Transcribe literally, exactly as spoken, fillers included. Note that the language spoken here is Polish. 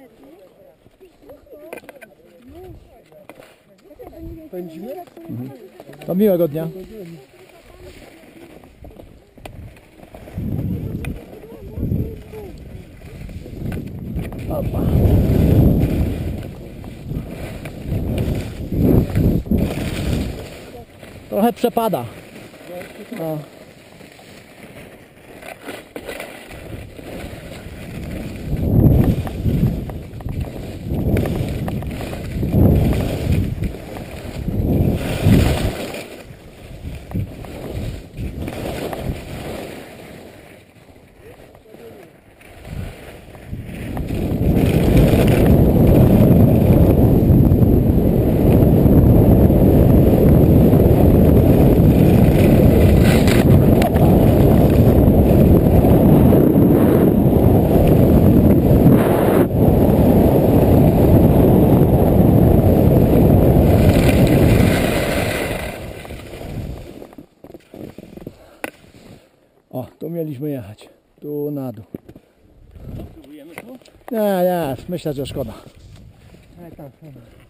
Pędzimy? Mhm. To miłego dnia. Opa. Trochę przepada. O. O, tu mieliśmy jechać. Tu na dół. Próbujemy tu? Nie, nie, myślę, że szkoda. Tak, tak.